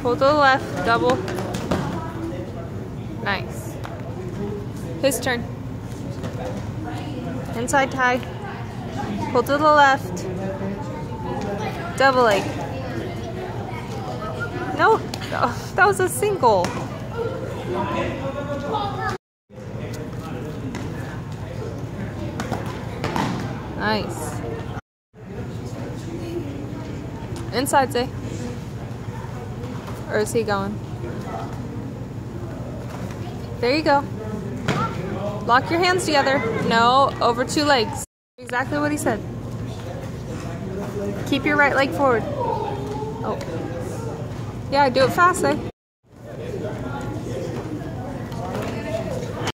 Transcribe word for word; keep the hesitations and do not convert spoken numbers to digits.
Pull to the left, double. Nice. His turn. Inside tie. Pull to the left. Double leg. No, oh, that was a single. Nice. Inside, Zay. Or is he going? There you go. Lock your hands together. No, over two legs. Exactly what he said. Keep your right leg forward. Oh. Yeah, do it fast, eh?